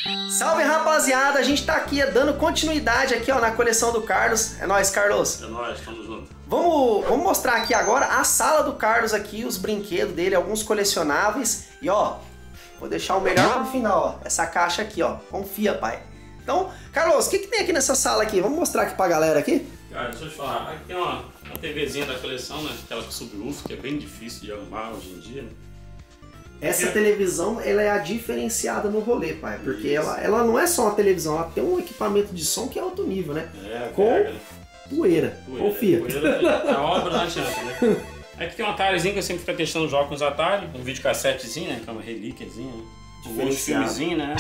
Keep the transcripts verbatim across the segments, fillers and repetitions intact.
Salve, rapaziada, a gente tá aqui dando continuidade aqui, ó, na coleção do Carlos. É nóis, Carlos. É nóis, tamo junto. Vamos, vamos mostrar aqui agora a sala do Carlos aqui, os brinquedos dele, alguns colecionáveis. E ó, vou deixar o melhor pro final, ó, essa caixa aqui, ó. Confia, pai. Então, Carlos, o que que tem aqui nessa sala aqui? Vamos mostrar aqui pra galera aqui? Cara, deixa eu te falar, aqui tem uma, uma TVzinha da coleção, né? Aquela com subwoofer, que é bem difícil de arrumar hoje em dia, né? Essa televisão, ela é a diferenciada no rolê, pai, porque ela, ela não é só uma televisão, ela tem um equipamento de som que é alto nível, né? É, com pega, né? poeira, Poeira, confia. Poeira, a obra não adianta, né? Aqui tem um Atarizinho que eu sempre fico testando jogos com os Atari, um videocassetezinho, né? Que é uma relíquiazinha, né? Um filmezinho, né?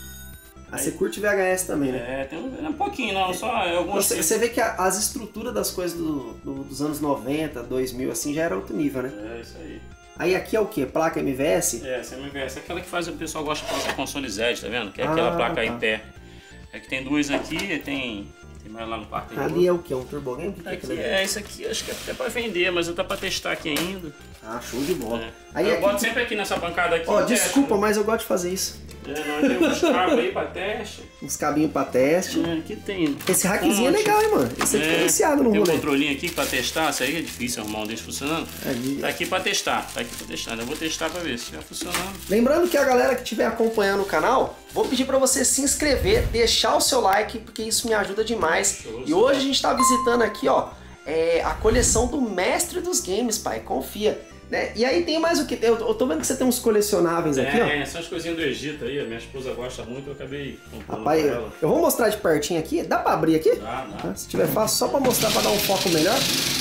Ah, você curte V H S também, né? É, tem um, um pouquinho, não, só alguns... Você, você vê que a, as estruturas das coisas do, do, dos anos noventa, dois mil, assim, já era outro nível, né? É, isso aí. Aí aqui é o que? Placa M V S? É, essa M V S é aquela que faz o pessoal gosta de colocar console Z, tá vendo? Que é aquela ah, placa tá. em pé. É que tem duas aqui, tem, tem mais lá no quarto. Ali é o que? Um Turbo Game? Que aqui, que é, esse aqui acho que é até pra vender, mas eu tô pra testar aqui ainda. Ah, show de bola. É. Aí eu aqui... boto sempre aqui nessa bancada aqui. Ó, teste, desculpa, né? mas eu gosto de fazer isso. É, nós temos uns cabos aí pra teste. Uns cabinhos pra teste. É, aqui tem. Esse hackzinho é legal, hein, mano? Esse é, é diferenciado no tem rolê. Tem um controlinho aqui pra testar, isso aí é difícil arrumar um desse funcionando. Ali. Tá aqui pra testar, tá aqui pra testar. Eu vou testar pra ver se estiver funcionando. Lembrando que a galera que estiver acompanhando o canal, vou pedir pra você se inscrever, deixar o seu like, porque isso me ajuda demais. Show, e hoje a gente tá visitando aqui, ó, é, a coleção do mestre dos games, pai, confia. Né? E aí tem mais o que? Eu, eu tô vendo que você tem uns colecionáveis aqui, é, ó. É, são as coisinhas do Egito aí, a minha esposa gosta muito, eu acabei comprando. Rapaz, pra ela. eu vou mostrar de pertinho aqui. Dá pra abrir aqui? Dá, dá. Se tiver fácil, só pra mostrar, pra dar um foco melhor.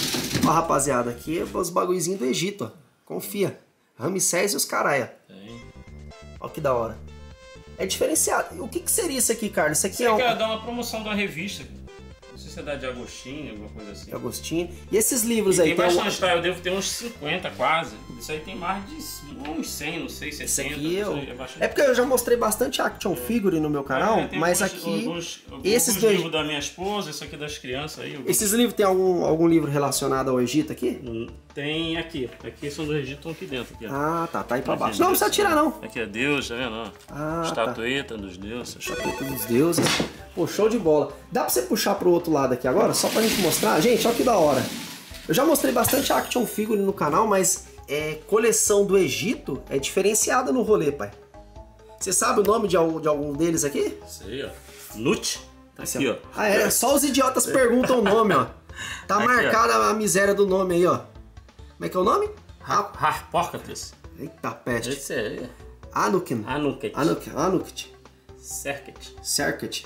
Ó, rapaziada, aqui é os bagulhozinhos do Egito, ó. Confia. Ramsés e os caraia. Tem. Ó que da hora. É diferenciado. O que que seria isso aqui, Carlos? Isso aqui Você é um... quer dar uma promoção de uma revista. Sociedade de Agostinho, alguma coisa assim. Agostinho. E esses livros E aí? tem Tem bastante, um... tá? Eu devo ter uns cinquenta quase. Isso aí tem mais de uns cem, não sei, Esse sessenta. aqui eu... É, bastante... é porque eu já mostrei bastante action figure no meu canal, É, tem mas alguns, aqui... Alguns, esses alguns dois... livros da minha esposa, isso aqui das crianças aí. Alguns... Esses livros tem algum, algum livro relacionado ao Egito aqui? Tem aqui. Aqui são do Egito, estão aqui dentro. Aqui, ó. Ah, tá. Tá aí pra Aqui, baixo. Não, não precisa tirar, não. Aqui é Deus, tá vendo? Ó. Ah, Estatueta tá. dos deuses. Estatueta dos deuses. Pô, show de bola. Dá pra você puxar pro outro lado aqui agora? Só pra gente mostrar? Gente, olha que da hora. Eu já mostrei bastante action figure no canal, mas é, coleção do Egito é diferenciada no rolê, pai. Você sabe o nome de algum, de algum deles aqui? Sei, ó. Nut. Tá aqui, ó. Ah, é. Só os idiotas perguntam o nome, ó. Tá aqui, marcada ó. A miséria do nome aí, ó. Como é que é o nome? Harpócrates. Eita, peste. Esse é... Anukin. Anuket. Anukin. Anuket. Serket. Serket.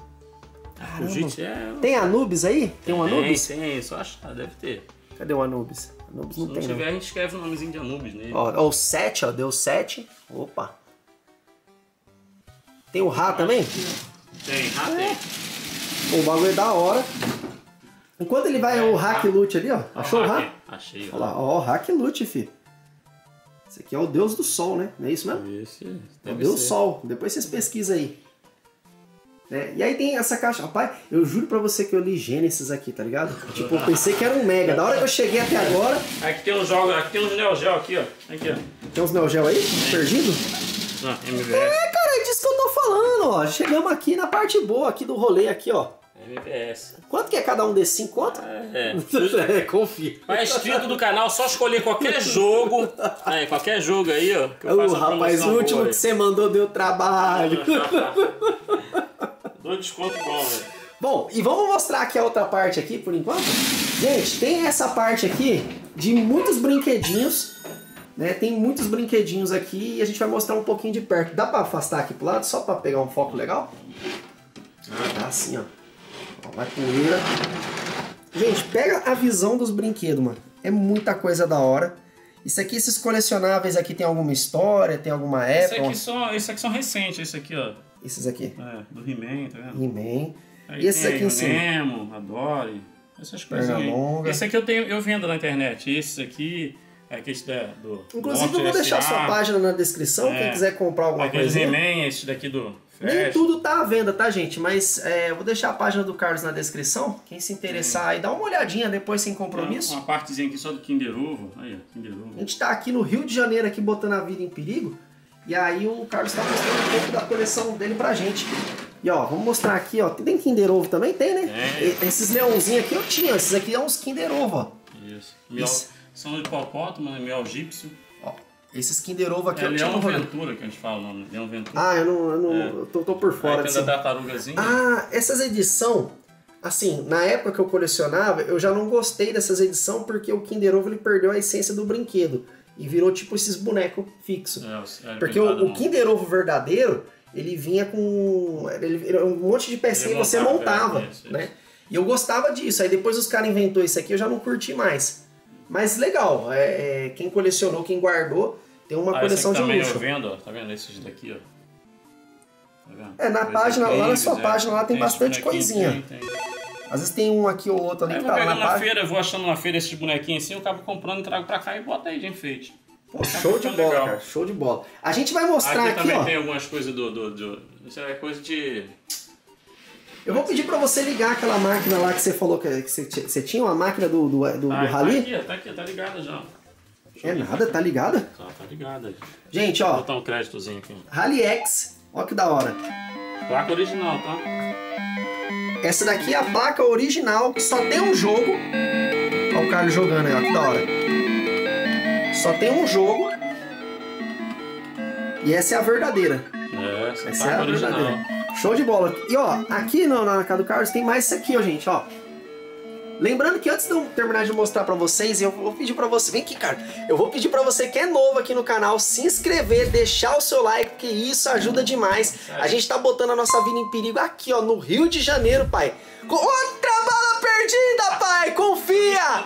Fugite é... Tem Anubis aí? Tem um Anubis? Tem, tem. Só achar, deve ter. Cadê o Anubis? Anubis não Se tem, não tiver, não. a gente escreve o nomezinho de Anubis nele. Ó, o sete, ó. Deu sete. Opa. Tem o Ra também? Tem, Ra é. tem. Pô, o bagulho é da hora. Enquanto ele vai, é, o Hack Loot ali, ó. Achou o Ra? Achei. Olha lá, ó, o Hack Loot, fi. Esse aqui é o Deus do Sol, né? Não é isso mesmo? Esse é o Deus do Sol. Depois vocês pesquisam aí. É, e aí tem essa caixa. Rapaz, eu juro pra você que eu li Gênesis aqui, tá ligado? Tipo, eu pensei que era um Mega. Da hora que eu cheguei até agora... Aqui tem uns jogos, aqui tem uns Neo Geo aqui, ó. Aqui, ó. Tem uns Neo Geo aí? É. Perdido? Não, M V S. É, cara, é disso que eu tô falando, ó. Chegamos aqui na parte boa aqui do rolê aqui, ó. M V S. Quanto que é cada um desses? Cinco conto? É. É, confia. Mas inscrito do canal, só escolher qualquer jogo. É, qualquer jogo aí, ó. Que eu Ô, faço rapaz, o último que você mandou deu trabalho. Dou desconto bom, velho. Bom, e vamos mostrar aqui a outra parte aqui, por enquanto. Gente, tem essa parte aqui de muitos brinquedinhos, né? Tem muitos brinquedinhos aqui e a gente vai mostrar um pouquinho de perto. Dá pra afastar aqui pro lado, só pra pegar um foco legal? Ah, tá assim, ó. Ó, vai poeira. Gente, pega a visão dos brinquedos, mano. É muita coisa da hora. Isso aqui, esses colecionáveis aqui, tem alguma história, tem alguma época? Esse aqui, só, esse aqui são recentes, esse aqui, ó. Esses aqui? É, do He-Man, tá vendo? He-Man. E esses aqui em cima? Nemo, a Dory, essas coisas aí. Longa. Esse aqui eu, tenho, eu vendo na internet. Esses aqui, aquele da, do... Inclusive eu vou deixar sua página na descrição, é, quem quiser comprar alguma aquele coisa. He-Man, esse daqui do... Nem tudo tá à venda, tá, gente? Mas é, eu vou deixar a página do Carlos na descrição. Quem se interessar aí, dá uma olhadinha depois sem compromisso. Uma partezinha aqui só do Kinder Ovo. Aí, ó, Kinder Ovo. A gente tá aqui no Rio de Janeiro, aqui botando a vida em perigo. E aí o Carlos tá mostrando um pouco da coleção dele pra gente. E ó, vamos mostrar aqui, ó. Tem Kinder Ovo também? Tem, né? É. Esses leãozinhos aqui eu tinha. Esses aqui é uns Kinder Ovo, ó. Isso. Miel, são de hipopótamo, miel egípcio. Ó, esses Kinder Ovo aqui é eu tinha. Leão Ventura que a gente fala o nome. Leão Ventura. Ah, eu não, eu não é. eu tô, tô por fora. Aí tem da tartarugazinha. Ah, essas edições, assim, na época que eu colecionava, eu já não gostei dessas edições porque o Kinder Ovo ele perdeu a essência do brinquedo e virou tipo esses bonecos fixos. É, porque o, o Kinder Ovo verdadeiro, ele vinha com ele, ele, um monte de pecinha e você montava, é, isso, né? Isso. E eu gostava disso. Aí depois os caras inventou isso aqui, eu já não curti mais. Mas legal, é, é, quem colecionou, quem guardou, tem uma ah, coleção de luxo. Também eu vendo, ó, tá vendo esses daqui, ó. Tá vendo? É, na Coisa página, lá na sua é, página, lá tem, tem bastante coisinha. Tem, tem. Às vezes tem um aqui ou outro ali aí que tá lá na, na página. Feira, eu vou achando na feira esses bonequinhos assim, eu acabo comprando, trago pra cá e boto aí de enfeite. Pô, show de bola, legal. Cara, show de bola. A gente vai mostrar aqui, aqui também ó. Tem algumas coisas do, do, do... Isso é coisa de... Eu vou pedir pra você ligar aquela máquina lá que você falou que você, que você tinha, uma máquina do, do, do, ah, do Rally. Tá aqui, tá aqui, tá ligada já. É nada, tá ligada? Tá, tá ligada. Gente, ó. Vou botar um créditozinho aqui. Rally X, ó que da hora. Placa original, tá? Essa daqui é a placa original, que só tem um jogo. Ó o Carlos jogando aí, ó, que da hora. Só tem um jogo. E essa é a verdadeira. É, essa, essa é a original. verdadeira. Show de bola. E ó, aqui no, na casa do Carlos tem mais isso aqui, ó, gente, ó. Lembrando que antes de eu terminar de mostrar pra vocês, eu vou pedir pra você... Vem aqui, cara. Eu vou pedir pra você que é novo aqui no canal, se inscrever, deixar o seu like, porque isso ajuda demais. A gente tá botando a nossa vida em perigo aqui, ó, no Rio de Janeiro, pai. Outra bala perdida, pai! Confia!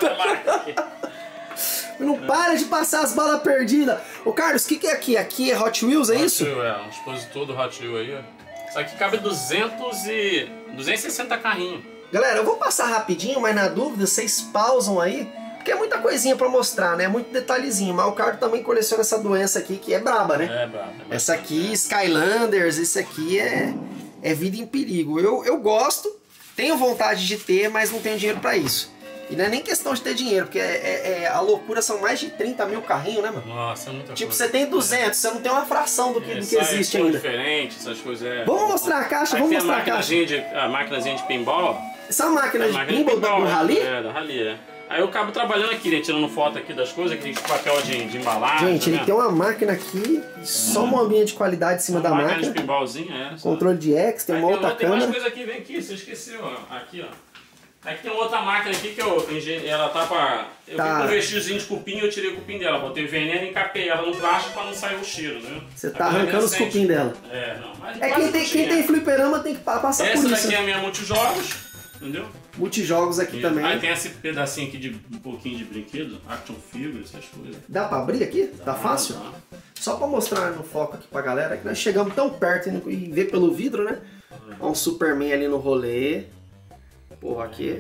Não para de passar as balas perdidas. Ô, Carlos, o que, que é aqui? Aqui é Hot Wheels, é Hot isso? Wheel, é. Um expositor do Hot Wheel aí, ó. Isso aqui cabe duzentos e... duzentos e sessenta carrinhos. Galera, eu vou passar rapidinho, mas na dúvida, vocês pausam aí, porque é muita coisinha pra mostrar, né? Muito detalhezinho. Mas o Carlos também coleciona essa doença aqui, que é braba, né? É braba. É essa aqui, Skylanders, isso aqui é, é vida em perigo. Eu, eu gosto, tenho vontade de ter, mas não tenho dinheiro pra isso. E não é nem questão de ter dinheiro, porque é, é, é, a loucura são mais de trinta mil carrinhos, né, mano? Nossa, é muita Tipo, coisa. você tem duzentos, você não tem uma fração do que, é, do que existe ainda. Diferente, essas coisas é... Vamos mostrar a caixa, vamos mostrar a, a caixa. De, a máquinazinha de pinball. Essa máquina é, de máquina pinball, de pinball do Rally? É, do Rally, é. Aí eu acabo trabalhando aqui, né, tirando foto aqui das coisas, aquele papel de, de embalagem. Gente, ele tem uma máquina aqui, só uma bombinha de qualidade em cima uma da máquina. máquina de pinballzinha, é. Controle de X, tem uma aí outra tem, câmera. Tem mais coisa aqui, vem aqui, você esqueceu, ó. Aqui, ó. Aqui tem outra máquina aqui que eu, ela tá pra... Eu tá. fiz com um vestidinho de cupim, eu tirei o cupim dela, botei veneno e encapei ela no plástico pra não sair o cheiro, né? Você tá arrancando os cupim dela. É, não, mas é quem tem, quem tem fliperama tem que passar essa por isso. Essa daqui é a minha multijogos, entendeu? Multijogos aqui e, também. Aí tem esse pedacinho aqui de um pouquinho de brinquedo, action figure, essas coisas. Dá pra abrir aqui? Dá, tá fácil? Dá. Só pra mostrar no foco aqui pra galera, que nós chegamos tão perto e ver pelo vidro, né? Uhum. Ó, um Superman ali no rolê. Porra, aqui...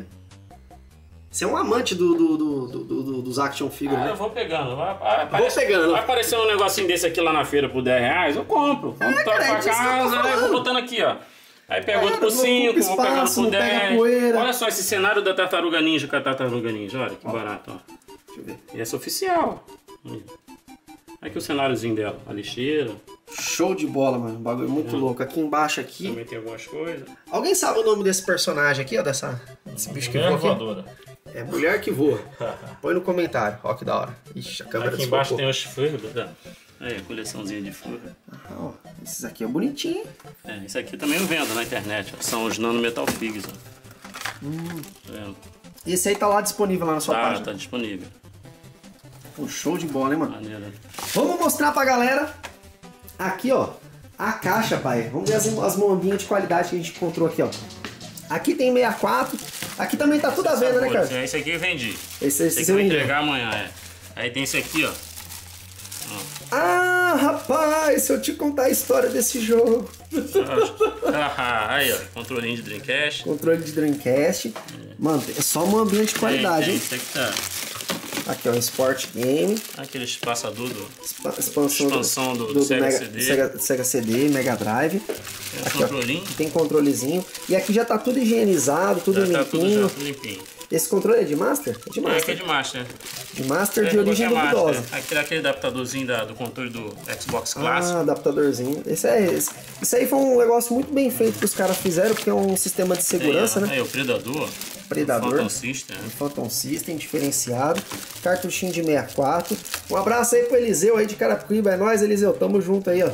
Você é um amante do, do, do, do, do, dos action figures, ah, né? eu vou pegando. Vai, vai, vou pegando. Vai aparecer um negocinho desse aqui lá na feira por dez reais, eu compro. Compro é, cara, pra casa, aí eu vou botando aqui, ó. Aí pego é, outro por cinco, vou pegando por dez. Olha só esse cenário da Tartaruga Ninja com a Tartaruga Ninja, olha que ó. Barato, ó. Deixa eu ver. E essa oficial. Aqui o cenáriozinho dela, a lixeira. Show de bola, mano. Um bagulho muito é. louco. Aqui embaixo, aqui... Também tem algumas coisas. Alguém sabe o nome desse personagem aqui, ó? Dessa, desse bicho que voa aqui? É Mulher que Voa. Põe no comentário. Ó que da hora. Ixi, a câmera aqui embaixo tem os furros. Aí, a coleçãozinha de furros. Ah, ó. Esses aqui é bonitinho, hein? É, esse aqui também eu vendo na internet. Ó. São os Nano Metal Figs, ó. Hum. Tá vendo? E esse aí tá lá disponível lá na sua tá, página? Tá disponível. Um show de bola, hein, mano? Maneiro. Vamos mostrar pra galera aqui, ó, a caixa, pai. Vamos ver as, as mombinhas de qualidade que a gente encontrou aqui, ó. Aqui tem sessenta e quatro. Aqui também tá tudo à venda, né, cara? Esse aqui eu vendi. Esse, esse, esse aqui eu vou entregar amanhã, é. Aí tem esse aqui, ó. ó. Ah, rapaz, se eu te contar a história desse jogo. Ah, aí, ó. Controlinho de Dreamcast. Controle de Dreamcast. É. Mano, é só uma ambiente de qualidade, hein? Esse aqui tá... Aqui, ó, um Sport Game. Aquele espaçador do... Expa expansão, expansão do, do, do, do Sega Mega, C D. Sega, Sega C D, Mega Drive. Tem um aqui, controlinho. Ó, tem controlezinho. E aqui já tá tudo higienizado, tudo já limpinho. Tá tudo, já, limpinho. Esse controle é de Master? É de Master. É, aqui é de Master. De Master é, de origem duvidosa. Aquele, aquele adaptadorzinho da, do controle do Xbox Clássico. Ah, adaptadorzinho. Esse é esse. Isso aí foi um negócio muito bem feito que os caras fizeram, porque é um sistema de segurança, aí, né? Aí, o Predador. Predador. Phantom System. Um Phantom System diferenciado. Cartuchinho de sessenta e quatro. Um abraço aí pro Eliseu aí de Carapicuíba. É nóis, Eliseu. Tamo junto aí, ó.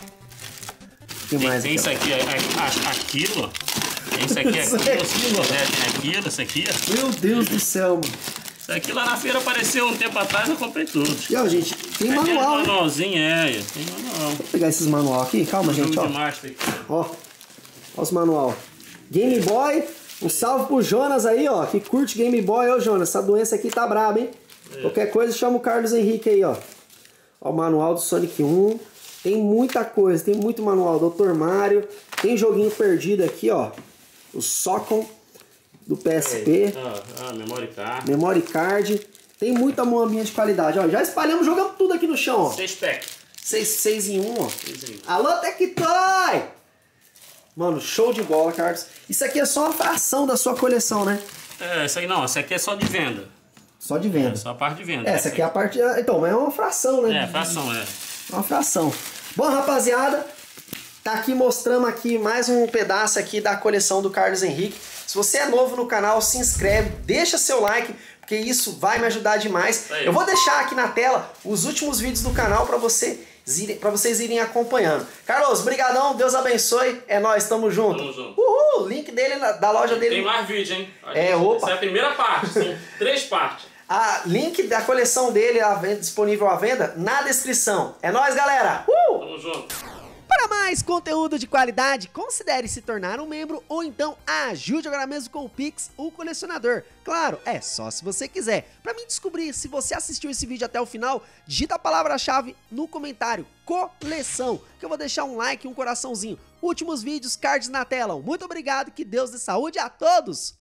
Que tem, mais tem isso aqui, aquilo. Tem isso aqui, isso aquilo. aquilo. É, tem aquilo, isso aqui. Meu Deus do céu, mano. Isso aqui lá na feira apareceu um tempo atrás, eu comprei tudo. E ó, gente, tem aqui manual. É manualzinho, é. Tem manual. Vou pegar esses manual aqui. Calma, gente, ó. Ó. Ó os manual. Game Boy. Um salve pro Jonas aí, ó, que curte Game Boy. Ô, Jonas, essa doença aqui tá braba, hein? É. Qualquer coisa, chama o Carlos Henrique aí, ó. Ó o manual do Sonic um. Tem muita coisa, tem muito manual. doutor Mario. Tem joguinho perdido aqui, ó. O Socon do P S P. Ah, ah, memory card. Memory card. Tem muita moambinha de qualidade, ó. Já espalhamos, jogamos tudo aqui no chão, ó. Seis pack. Seis, seis em um, ó. Seis em um. Alô, Tectoy! Mano, show de bola, Carlos. Isso aqui é só uma fração da sua coleção, né? É, isso aí não, isso aqui é só de venda. Só de venda. É, só a parte de venda. É, essa aqui é a parte... Então, mas é uma fração, né? É, fração, é. Uma fração. Bom, rapaziada, tá aqui, mostramos aqui mais um pedaço aqui da coleção do Carlos Henrique. Se você é novo no canal, se inscreve, deixa seu like, porque isso vai me ajudar demais. Eu vou deixar aqui na tela os últimos vídeos do canal para você... para vocês irem acompanhando. Carlos, brigadão, Deus abençoe, é nóis, tamo junto. Tamo junto. Uhul, link dele, na, da loja dele. Tem mais vídeo, hein? A é, gente, opa. Essa é a primeira parte, são três partes. A link da coleção dele a venda, disponível à venda na descrição. É nóis, galera. Uh! Tamo junto. Para mais conteúdo de qualidade, considere se tornar um membro ou então ajude agora mesmo com o Pix, o colecionador. Claro, é só se você quiser. Para mim descobrir se você assistiu esse vídeo até o final, digita a palavra-chave no comentário, coleção, que eu vou deixar um like e um coraçãozinho. Últimos vídeos, cards na tela. Muito obrigado e que Deus dê saúde a todos!